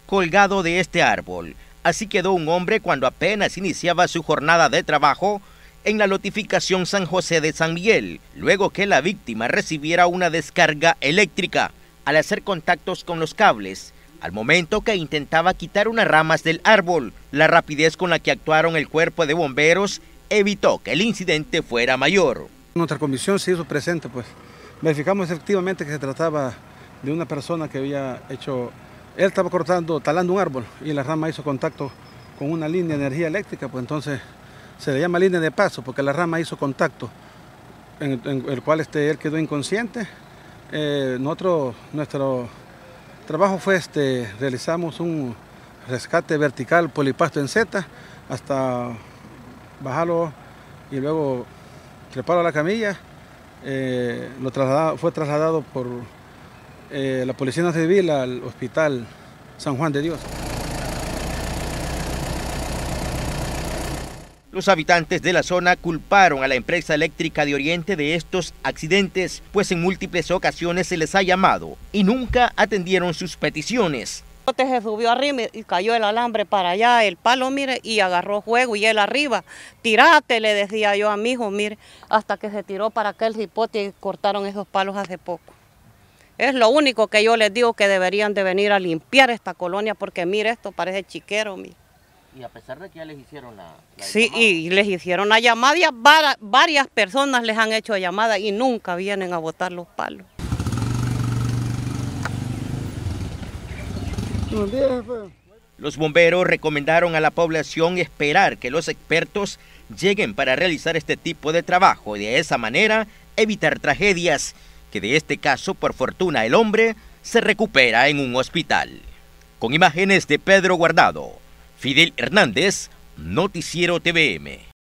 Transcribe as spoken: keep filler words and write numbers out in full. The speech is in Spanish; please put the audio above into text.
colgado de este árbol. Así quedó un hombre cuando apenas iniciaba su jornada de trabajo en la lotificación San José de San Miguel, luego que la víctima recibiera una descarga eléctrica al hacer contactos con los cables. Al momento que intentaba quitar unas ramas del árbol, la rapidez con la que actuaron el cuerpo de bomberos evitó que el incidente fuera mayor. Nuestra comisión se hizo presente, pues verificamos efectivamente que se trataba de una persona que había hecho, él estaba cortando, talando un árbol y la rama hizo contacto con una línea de energía eléctrica, pues entonces se le llama línea de paso porque la rama hizo contacto, en, en el cual este, él quedó inconsciente. Eh, nosotros, nuestro trabajo fue, este, realizamos un rescate vertical polipasto en Z hasta bajarlo y luego treparlo a la camilla. Eh, lo trasladado, fue trasladado por eh, la Policía Nacional Civil al Hospital San Juan de Dios. Los habitantes de la zona culparon a la empresa eléctrica de Oriente de estos accidentes, pues en múltiples ocasiones se les ha llamado y nunca atendieron sus peticiones. Se subió arriba y cayó el alambre para allá, el palo, mire, y agarró fuego y él arriba. Tirate, le decía yo a mi hijo, mire, hasta que se tiró para aquel cipote y cortaron esos palos hace poco. Es lo único que yo les digo, que deberían de venir a limpiar esta colonia, porque mire, esto parece chiquero, mire. Y a pesar de que ya les hicieron la, la Sí, llamada. y les hicieron la llamada, y a varias personas les han hecho llamada y nunca vienen a botar los palos. Los bomberos recomendaron a la población esperar que los expertos lleguen para realizar este tipo de trabajo y de esa manera evitar tragedias, que de este caso, por fortuna, el hombre se recupera en un hospital. Con imágenes de Pedro Guardado, Fidel Hernández, Noticiero T V M.